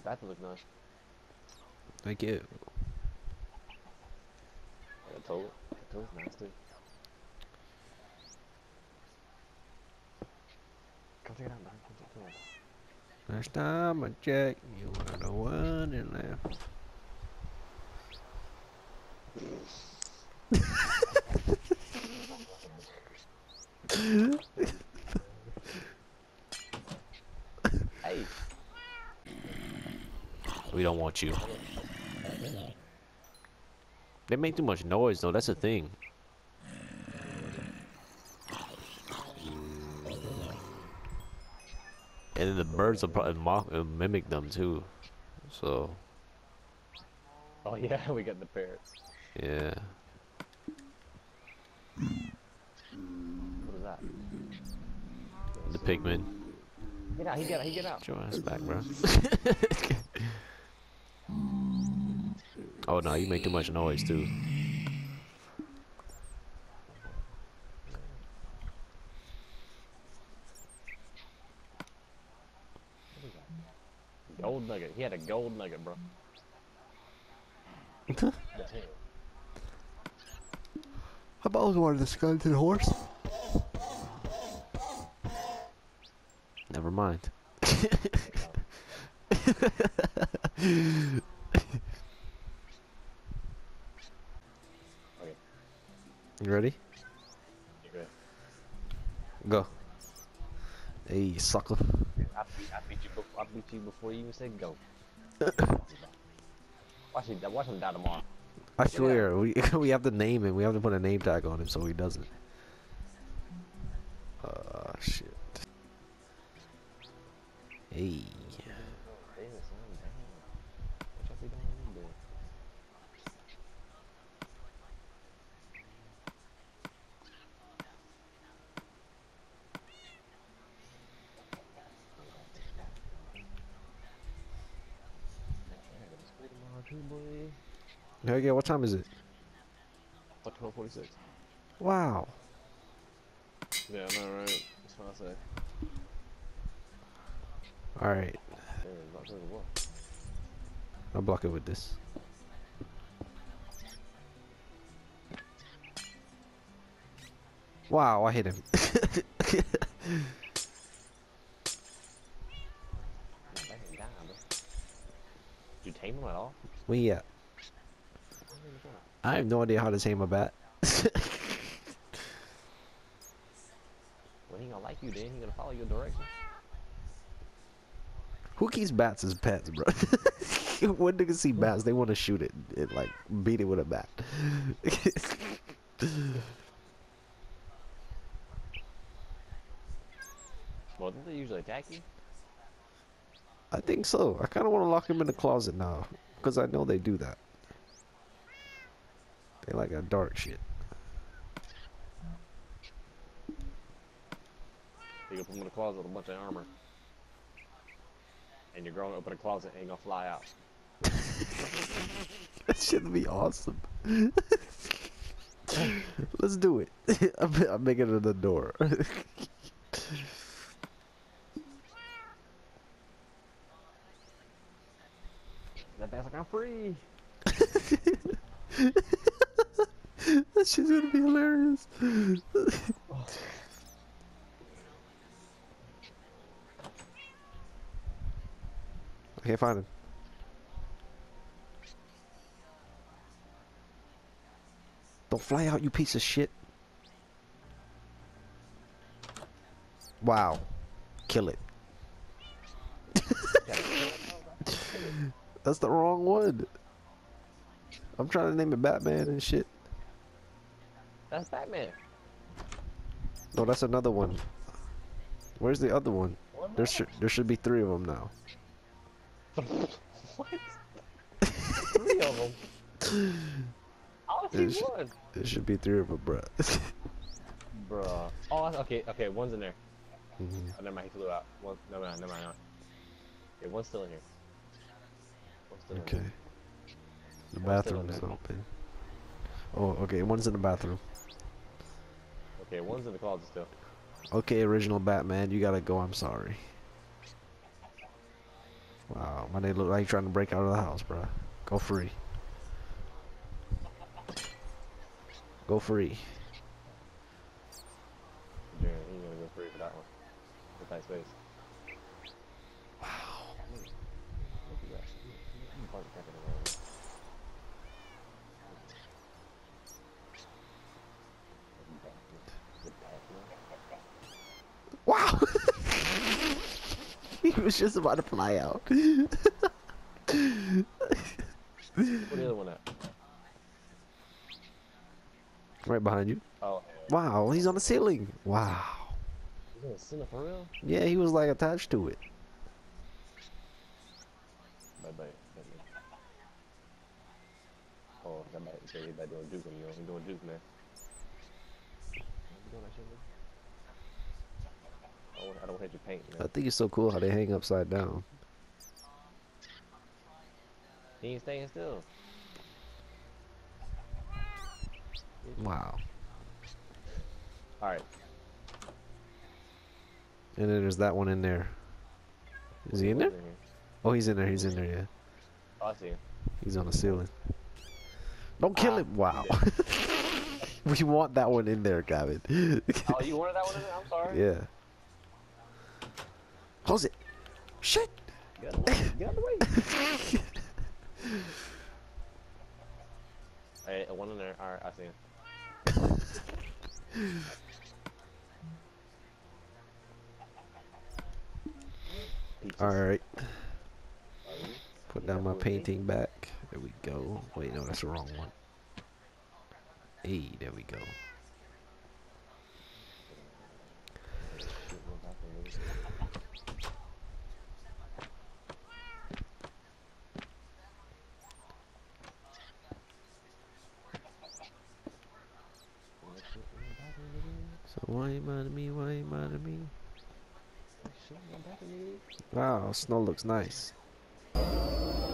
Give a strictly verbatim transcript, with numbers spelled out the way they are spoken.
That looks nice. Thank you. Yeah, the toe. The toe's nice too. Come check it out, man. Come check it out. Last time I checked, you were the one that left. Hey. We don't want you. They make too much noise though, that's the thing. And then the birds will probably mock, uh, mimic them too. So, Oh yeah, we got the parrots. yeah. What is that? The pigman. Get out, he get out, he get out. Get your ass back, bro. Oh no, you make too much noise too. Gold nugget. He had a gold nugget, bro. How about I was one of the skeleton horse? Never mind. Okay. You ready? You good? Go. Hey, sucker. I, I beat you. Before, I beat you before you even said go. Watch him. Watch him die tomorrow. I swear, we we have to name him. We have to put a name tag on him so he doesn't. Uh, shit. Hey. Heck yeah, what time is it? twelve forty-six. Wow. Yeah, I know, right? That's what I say. Alright. Yeah, not doing what? I'll block it with this. Wow, I hit him. Did you tame him at all? Where you at? I have no idea how to tame a bat. Well, he gonna like you then. He gonna follow your direction. Who keeps bats as pets, bro? When niggas see bats, they want to shoot it and like beat it with a bat. Well, don't they usually attack you? I think so. I kind of want to lock him in the closet now because I know they do that. They like a dark shit. You can put him in a closet with a bunch of armor. And your girl gonna open a closet and ain't gonna fly out. That should be awesome. Let's do it. I'm, I'm making it the door. That bat's like, I'm free. That shit's gonna be hilarious. I can't find him. Don't fly out, you piece of shit. Wow. Kill it. That's the wrong one. I'm trying to name it Batman and shit. That's Batman. No, that's another one. Where's the other one? There should there should be three of them now. What? Three of them? I There see should, one. there should be three of them, bruh. Bruh. Oh, okay, okay, one's in there. Mm-hmm. Oh, never mind, he flew out. One, never mind, never mind. Never mind. Okay, one's still in here. One's still Okay. in here. The One's still bathroom in is there. open. Oh, okay. One's in the bathroom. Okay, one's in the closet still. Okay, original Batman, you gotta go. I'm sorry. Wow, my nigga look like he trying to break out of the house, bro. Go free. Go free. Jaren, he gonna go free for that one. The tight space. Wow. Look at that. You park back in the road. Wow. He was just about to fly out. Where the other one at? Right behind you. Oh, Wow, he's on the ceiling. Wow. he's in the center for real? Yeah, he was like attached to it. Bye bye. Bye bye. Oh, that might say he's back doing juke, you know, he's doing juke, man. You doing that shit, man? I don't, I don't hit your paint, I man. think it's so cool how they hang upside down. He ain't staying still. Wow. Alright. And then there's that one in there. Is he in there? Oh, he's in there. He's in there. Yeah. Oh, I see him. He's on the ceiling. Don't kill Ah, him. Wow. We want that one in there, Gavin. Oh, you wanted that one in there? I'm sorry. Yeah. Close it. Shit. Get out of the way. Get out of the way. Hey, one in there. Alright, I see him. Alright. Put down my painting back. There we go. Wait, no, that's the wrong one. Hey, there we go. So why you mad at me? Why you mad at me? Wow, snow looks nice.